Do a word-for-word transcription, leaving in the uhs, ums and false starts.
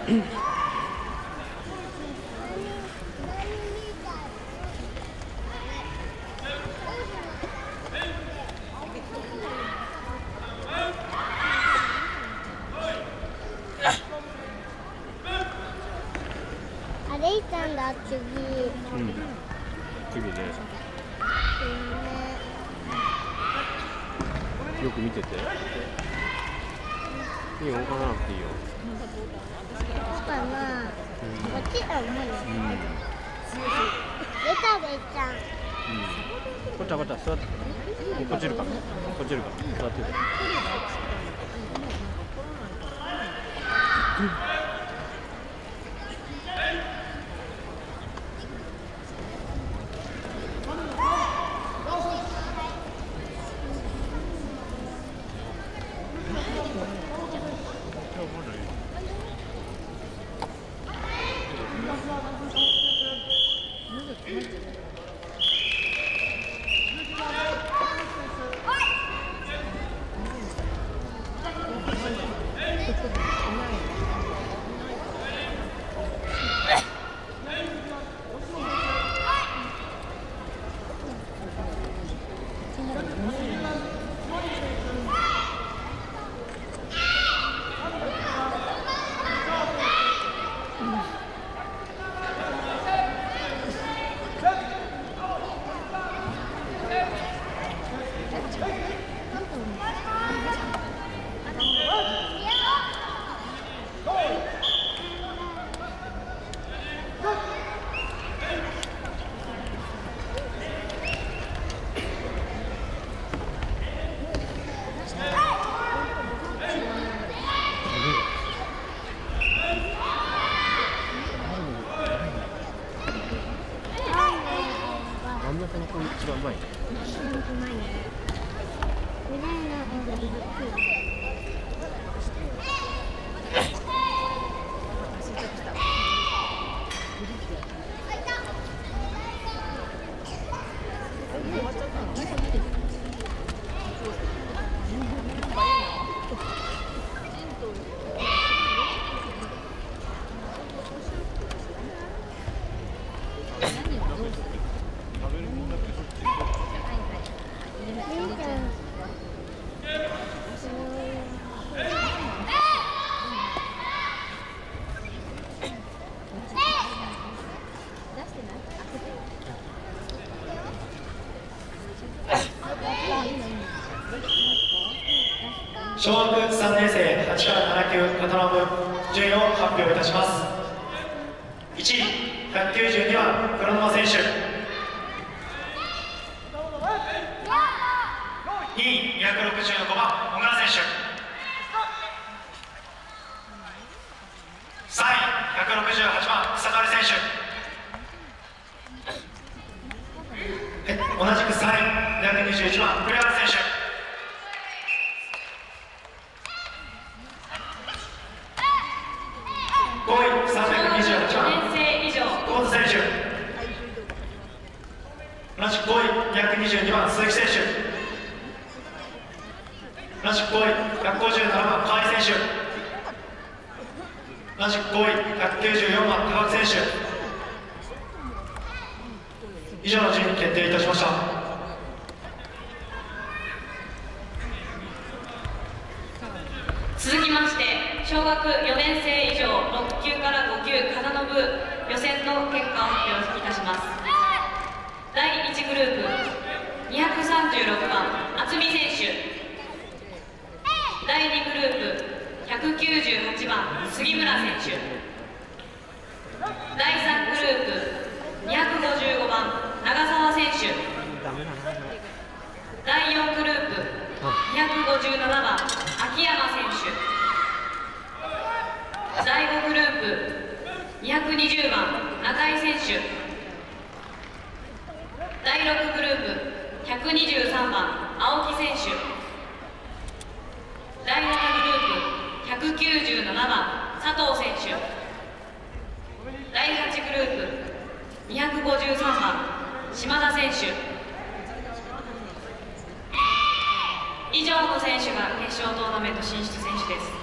レイちゃんだ次。うん。 次ね。よく見てて。いいよ、動かなくていいよ。 かな。こっちだもんね。うん。出たレイちゃん。うん。 こっちはこっちは座って。こっちいるか。こっちいるか。座ってて。うん。一番前。うまいね。ぐらいの方がびっくり。 小学さんねん生はちからなな級型の部順位を発表いたします。いちいひゃくきゅうじゅうにばん黒沼選手、にいにひゃくろくじゅうごばん小倉選手、さんいひゃくろくじゅうはちばん草刈選手、同じくさんいにひゃくにじゅういちばん栗原選手、ごいさんびゃくにじゅうはちばん久保田選手、同じくごいにひゃくにじゅうにばん鈴木選手、同じくごいひゃくごじゅうななばん河合選手、同じくごいひゃくきゅうじゅうよんばん高木選手、以上の順位決定いたしました。 続きまして小学よねん生以上ろっ級からご級型の部予選の結果を発表いたします。だいいちグループにひゃくさんじゅうろくばん渥美選手、だいにグループひゃくきゅうじゅうはちばん杉村選手、だいさんグループにひゃくごじゅうごばん長澤選手、だいよんグループにひゃくごじゅうななばん秋山選手、だいごグループにひゃくにじゅうばん中井選手、だいろくグループひゃくにじゅうさんばん青木選手、だいななグループひゃくきゅうじゅうななばん佐藤選手、だいはちグループにひゃくごじゅうさんばん島田選手。以上の選手が決勝トーナメント進出選手です。